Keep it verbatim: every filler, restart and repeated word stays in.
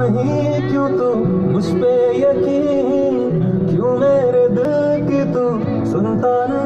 नहीं क्यों तू मुझ पे यकीन, क्यों मेरे दिल की तू सुनता नहीं।